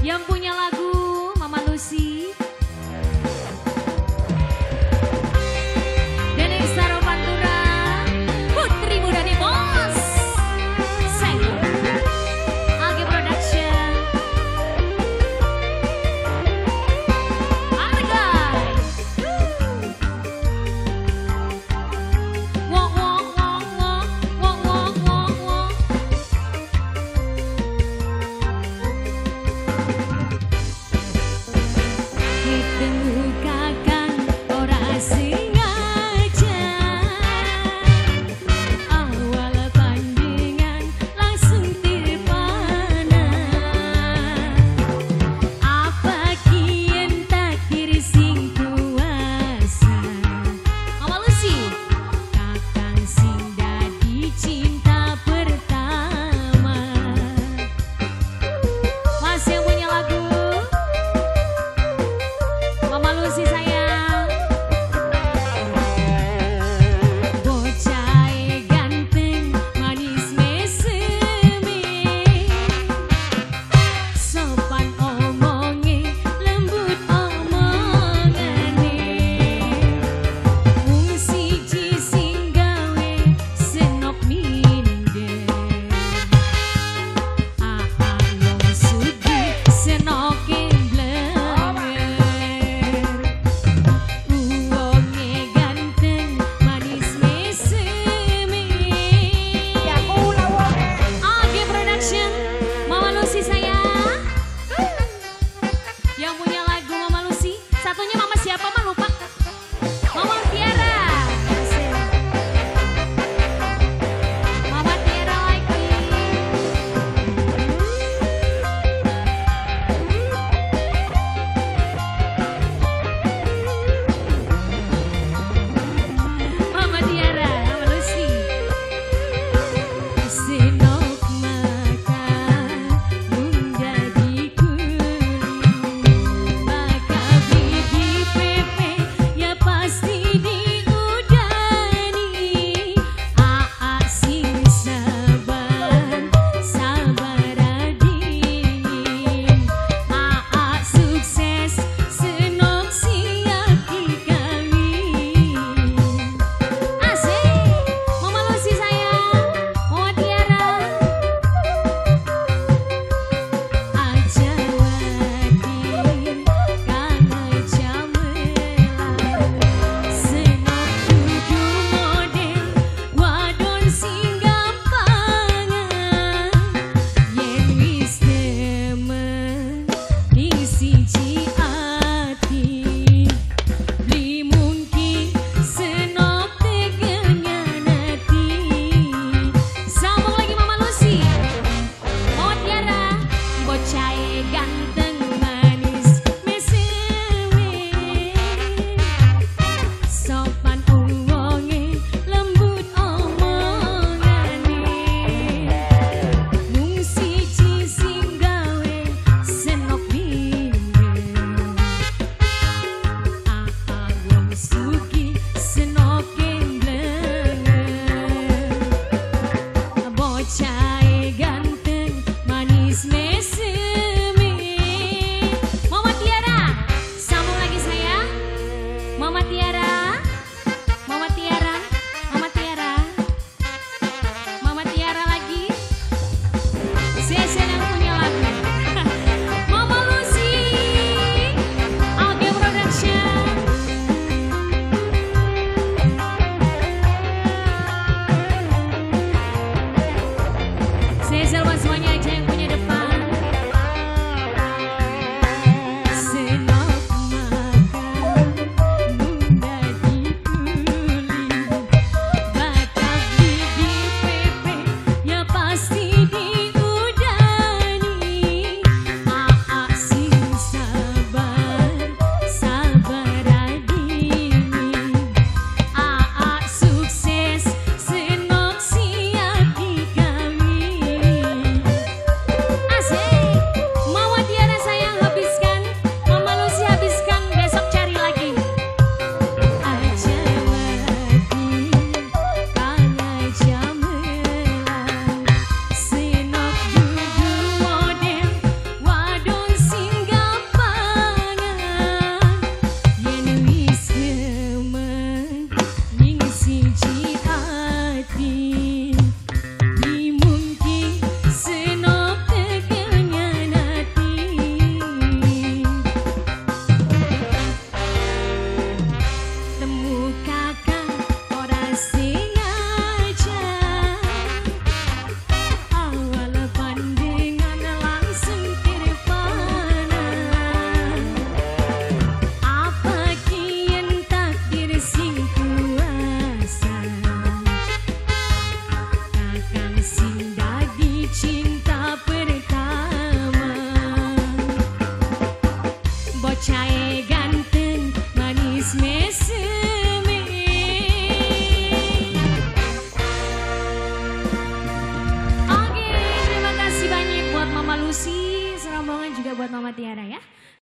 Yang punya lagu Mama Lucy dan Eksaro Pantura, Putri Muda di Bos, saya Agi Production, harga wong wong wong wong wong wong wong wong. Ditemukan ora sengaja, awal tandingan langsung terpana. Apa kian takdir sing kuasa, Mama Lucy, kakang sing dadi cinta pertama. Mas yang punya lagu Mama Lucy sayang, bocah ganteng manis meseme, sopan omonge lembut omongane, mung siji sing gawe senok minder, wong sugih senoke blenger. Uangnya ganteng, manis meseme. Agi Production, Mama Lucy sayang. Yang punya lagu Mama Lucy, satunya Mama siapa mah lupa. Mama Tiara. Mama Tiara lagi. Mama Tiara, Mama Lucy. Senok mata menjadi kuning, maka gigi pepe ya pasti diudani. Aa sing sabar, sabar dingin. Aa sukses, senok siap dikawin. Asik, Mama Lucy sayang, Mama Tiara. Aja wadir, kang aja melar. Senok kudu model, wadon sing gampangan. Yen wis demen, ning siji ati. Beli mungkin senok tegenya nanti. Sambung lagi Mama Lucy, Mama Tiara, bocah ganteng manis meseme, sopan uwonge lembut omongane, mung siji sing gawe senok minder. Wong sugih senoke blenger, bocah ganteng manis meseme. cae ganteng manis meseme. Oke, terima kasih banyak buat Mama Lucy, serombongan juga buat Mama Tiara ya.